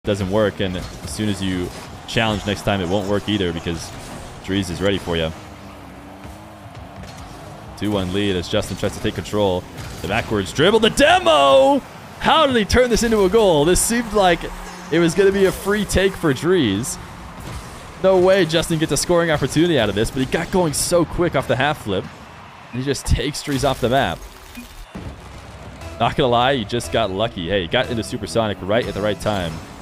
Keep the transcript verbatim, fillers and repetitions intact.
doesn't work, and as soon as you challenge next time, it won't work either because Dries is ready for you. two one lead as Jstn tries to take control. The backwards dribble, the demo! How did he turn this into a goal? This seemed like it was going to be a free take for Dries. No way Jstn gets a scoring opportunity out of this, but he got going so quick off the half flip. And he just takes Dries off the map. Not going to lie, he just got lucky. Hey, he got into supersonic right at the right time.